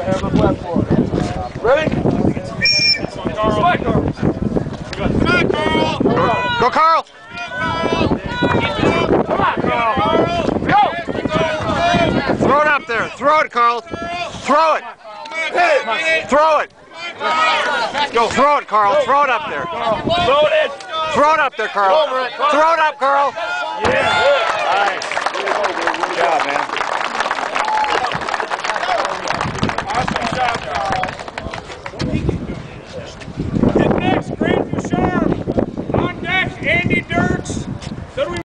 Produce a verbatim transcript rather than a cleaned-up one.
have the platform. Ready? Come on, Carl. Go, Carl! Come on, Carl. Go! Throw it up there. Throw it, Carl. Throw it. Throw it. Go. Throw it, Carl. Throw it up there. Load it. Throw it up there, Carl. Throw it up, Carl. Yeah. Nice. Good job, man.